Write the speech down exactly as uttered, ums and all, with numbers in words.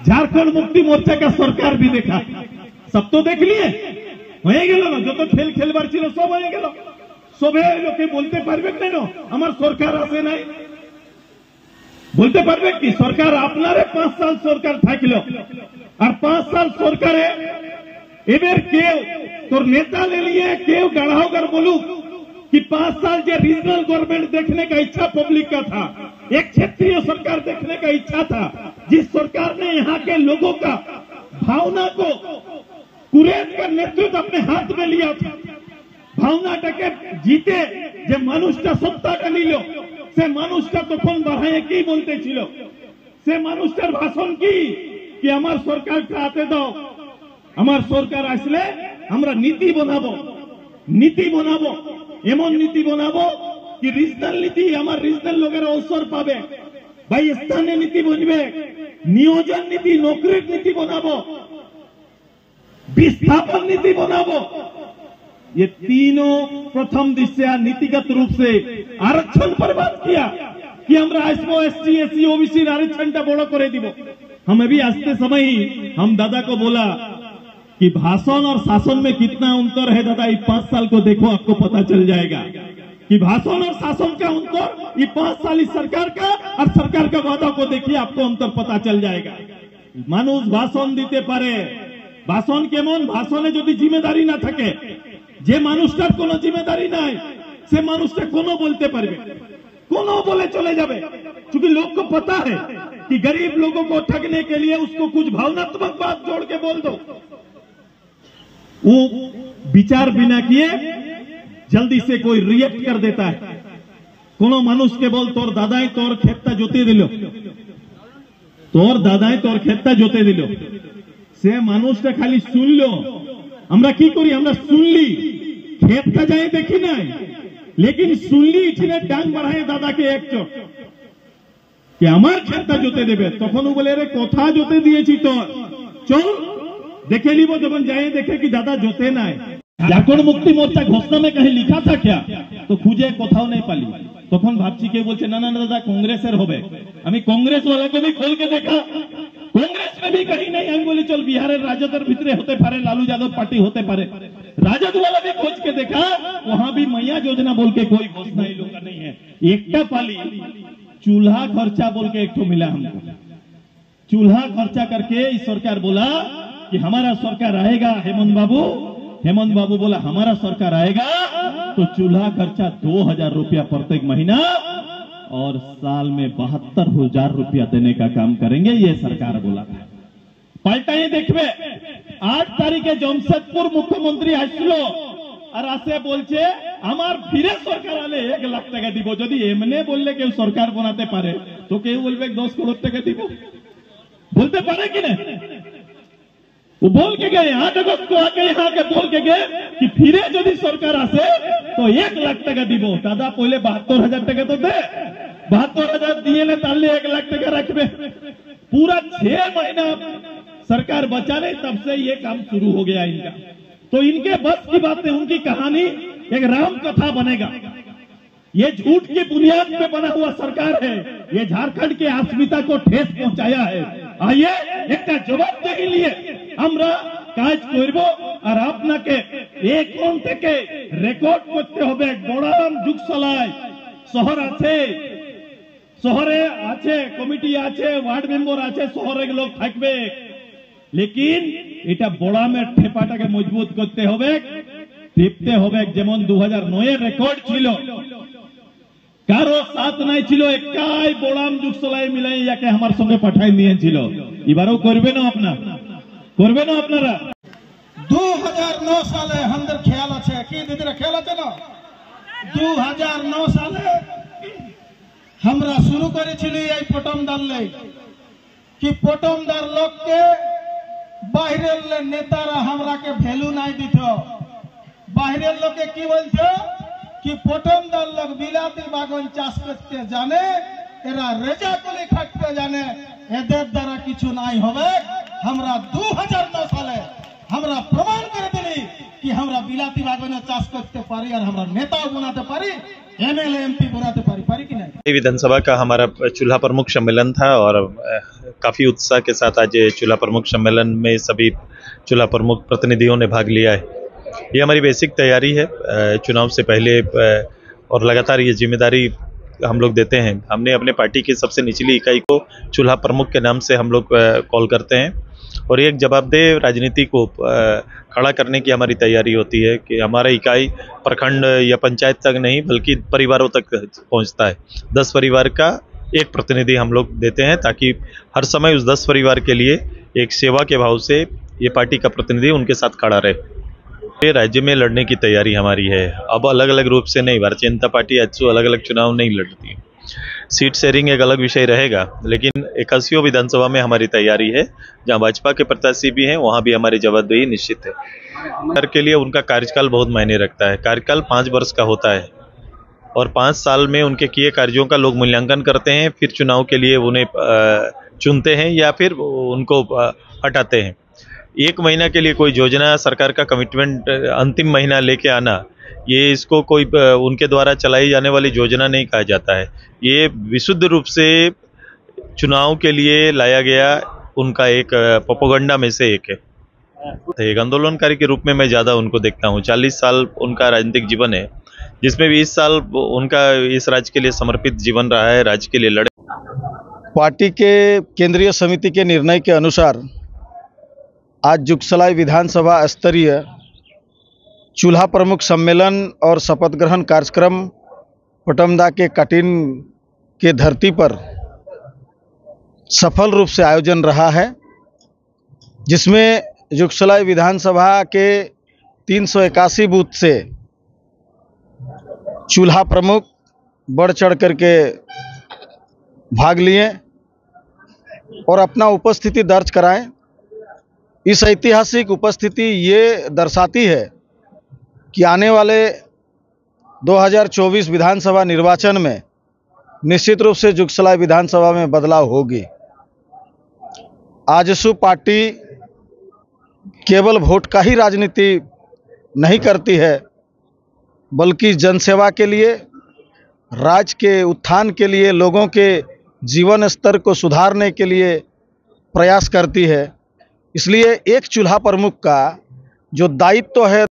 झारखंड मुक्ति मोर्चा का सरकार भी देखा, सब तो देख लिए হয়ে গেল না, যত খেল খেলবার ছিল সব হয়ে গেল। সবে লোকে বলতে পারবে কেন আমার সরকার আসে নাই? বলতে পারবে কি সরকার আপনারে পাঁচ সাল সরকার থাকলো, আর পাঁচ সাল সরকারে এবার কেউ তোর नेता ले लिए केव गढ़ा होकर बोलू कि पांच साल जो रीजनल गवर्नमेंट देखने का इच्छा पब्लिक का था, एक क्षेत्रीय सरकार देखने का इच्छा था, जिस सरकार ने यहाँ के लोगों का भावना को कुरेद का नेतृत्व अपने हाथ में लिया था, भावनाटाके जीते जो मानुषटा सत्ताटा निल से मानुषटा तखन बढ़ाए की बोलते छिलो, से मानुषटार भाषण की कि आमार सरकारटा हाते दाओ, आमार सरकार आसले আমরা নীতি বানাবো, নীতি বানাবো, এমন নীতি বানাবো কি রিজনাল নীতি আমার রিজনাল লোকের অবসর পাবে, ভাই স্থানীয় নীতি বনবে, নিয়োজন নীতি নৌকরির নীতি বানাবো, विस्थापन नीति बनाबो। ये तीनों प्रथम दृष्टया नीतिगत रूप से आरक्षण पर बात किया कि हमरा एसओ एसटी एससी ओबीसी आरक्षणटा बड़ो करे दिबो। हम अभी आते समय ही हम दादा को बोला कि भाषण और शासन में कितना अंतर है दादा, ये पांच साल को देखो आपको पता चल जाएगा कि भाषण और शासन का अंतर, ये पांच साल इस सरकार का और सरकार का वादा को देखिए आपको अंतर पता चल जाएगा। मानुष भाषण दीते पारे, भाषण केमन भाषणे যদি जिम्मेदारी ना থাকে, যে মানুষটার কোনো जिम्मेदारी নাই সে মানুষটা কোনো বলতে পারবে, कोनो बोले चले जावे, क्योंकि लोग को पता है कि गरीब लोगों को ठगने के लिए उसको कुछ भावनात्मक बात जोड़ के बोल दो, वो विचार बिना किए जल्दी से कोई रिएक्ट कर देता है। कोनो मानुष के बोल तोर दादाई तोर खेतटा जोते दिलो, तोर दादाई तोर खेतटा जोते दिलो, से मानुषटा खाली सुनलो, আমরা কি করি আমরা শুনলি खेतटा जाए देखी ना, लेकिन सुनली इठिने डांग बढ़ाए दादा के एक चोट कि আমার खेतटा जोते देबे, তখন ও বলে রে কথা जोते দিয়েছি তো চল देखे लीबो, जब जाए देखे कि दादा जोते ना। झारखंड मुक्ति मोर्चा घोषणा में कहीं लिखा था क्या, तो खुजे कोथाओ नहीं पाली, तखन भाबছি के बोलছে ना ना दादा कांग्रेसের হবে। আমি कांग्रेस वाला को भी खोल के देखा, कांग्रेस में भी कहीं नहीं। हम बोले चल बिहार राजदर भितरे होते पारे, लालू यादव पार्टी होते पारे, राजद वाला भी खोज के देखा, वहां भी मैया योजना बोल के कोई घोषणा इन लोग का नहीं है। एकटा पाली चूल्हा खर्चा बोल के एक तो मिला हमको, चूल्हा खर्चा करके इस सरकार बोला कि हमारा सरकार आएगा, हेमंत बाबू हेमंत बाबू बोला हमारा सरकार आएगा तो चूल्हा खर्चा दो हजार रुपया प्रत्येक महीना और साल में बहत्तर हजार रुपया देने का काम करेंगे, ये सरकार बोला था। पाल्टाई देखबे आठ तारीखे जमशेदपुर मुख्यमंत्री आसलो और आसे बोलছে আমার ফিরে সরকার আলে एक लाख টাকা দিব, যদি এমনে বললে কেউ সরকার বানাতে পারে তো কেউ বলবে दस करोड़ টাকা দিব, বলতে পারে কি না? वो बोल के गए आठ अगस्त को आके यहाँ के बोल के गए कि फिरे यदि सरकार आसे तो एक लाख टका দিব। दादा पहले बहत्तर हजार टका तो दे, बहत्तर हजार दिए ना ताले एक लाख टका रखबे। पूरा छह महीना सरकार बचा नहीं, तब से ये काम शुरू हो गया इनका। तो इनके बस की बात है, उनकी कहानी एक राम कथा बनेगा। ये झूठ की बुनियाद पे बना हुआ सरकार है, ये झारखंड के अस्मिता को ठेस पहुंचाया है। आइए एक जवाबदेही लिए আমরা কাজ করব, আর আপনাকে এই কোণ থেকে রেকর্ড করতে হবে। বড়াম যুগসলায় শহর আছে, শহরে আছে কমিটি আছে, ওয়ার্ড মেম্বার আছে, শহরে লোক থাকবে, লেকিন এটা বড়ামের ঠেপাটাকে মজবুত করতে হবে, টিপতে হবে। যেমন দু হাজার নয় এর রেকর্ড ছিল, কারো সাথ নাই ছিল, একাই বড়াম যুগসলায় মিলাই ইয়াকে আমার সঙ্গে পাঠাই নিয়েছিল। এবারও করবে না আপনার করবে না আপনারা? दो हज़ार नौ साले हमদের খেয়াল আছে কি দিদিরা, খেয়াল আছে না? दो हज़ार नौ সালে আমরা শুরু করেছিলি এই পটমদার লে কি পটমদার লোককে বাইরের নেতারা আমরাকে ভ্যালু নাই দিত। বাইরের লোকে কি বলছো কি পটমদার লোক বিলাতি বাগান চাষ করতে জানে, এরা রেজাকুলি খাটতে জানে, এদের দ্বারা কিছু নাই হবে। हमरा दो हज़ार नौ साले हमरा प्रमाण कर दिली कि हमरा बिलाती बागान चाष करते पारी और हमरा नेता बनाते पारी, एमएलए एमपी बनाते पारी, पारी कि नहीं। विधानसभा का हमारा चूल्हा प्रमुख सम्मेलन था और काफ़ी उत्साह के साथ आज चूल्हा प्रमुख सम्मेलन में सभी चूल्हा प्रमुख प्रतिनिधियों ने भाग लिया है। ये हमारी बेसिक तैयारी है चुनाव से पहले और लगातार ये जिम्मेदारी हम लोग देते हैं। हमने अपने पार्टी की सबसे निचली इकाई को चूल्हा प्रमुख के नाम से हम लोग कॉल करते हैं और एक जवाबदेह राजनीति को खड़ा करने की हमारी तैयारी होती है कि हमारा इकाई प्रखंड या पंचायत तक नहीं बल्कि परिवारों तक पहुंचता है। दस परिवार का एक प्रतिनिधि हम लोग देते हैं ताकि हर समय उस दस परिवार के लिए एक सेवा के भाव से ये पार्टी का प्रतिनिधि उनके साथ खड़ा रहे। ये राज्य में लड़ने की तैयारी हमारी है। अब अलग अलग रूप से नहीं, भारतीय जनता पार्टी आज अलग अलग चुनाव नहीं लड़ती। सीट शेयरिंग एक अलग विषय रहेगा, लेकिन इक्यासी विधानसभा में हमारी तैयारी है। जहां भाजपा के प्रत्याशी भी हैं वहां भी हमारी जवाबदेही निश्चित है। सर के लिए उनका कार्यकाल बहुत मायने रखता है। कार्यकाल पाँच वर्ष का होता है और पाँच साल में उनके किए कार्यों का लोग मूल्यांकन करते हैं, फिर चुनाव के लिए उन्हें चुनते हैं या फिर उनको हटाते हैं। एक महीना के लिए कोई योजना सरकार का कमिटमेंट अंतिम महीना लेके आना, ये इसको कोई उनके द्वारा चलाई जाने वाली योजना नहीं कहा जाता है। ये विशुद्ध रूप से चुनाव के लिए लाया गया उनका एक प्रोपेगेंडा में से एक है। एक आंदोलनकारी के रूप में मैं ज़्यादा उनको देखता हूँ। चालीस साल उनका राजनीतिक जीवन है, जिसमें बीस साल उनका इस राज्य के लिए समर्पित जीवन रहा है, राज्य के लिए लड़े। पार्टी के केंद्रीय समिति के निर्णय के अनुसार आज जुगसलाई विधानसभा स्तरीय चूल्हा प्रमुख सम्मेलन और शपथ ग्रहण कार्यक्रम पटमदा के काटिन के धरती पर सफल रूप से आयोजन रहा है, जिसमें जुगसलाई विधानसभा के तीन सौ इक्यासी बूथ से चूल्हा प्रमुख बढ़ चढ़ करके भाग लिए और अपना उपस्थिति दर्ज कराएं। इस ऐतिहासिक उपस्थिति ये दर्शाती है कि आने वाले दो हज़ार चौबीस विधानसभा निर्वाचन में निश्चित रूप से जुगसलाई विधानसभा में बदलाव होगी। आजसू पार्टी केवल वोट का ही राजनीति नहीं करती है, बल्कि जनसेवा के लिए, राज्य के उत्थान के लिए, लोगों के जीवन स्तर को सुधारने के लिए प्रयास करती है। इसलिए एक चूल्हा प्रमुख का जो दायित्व है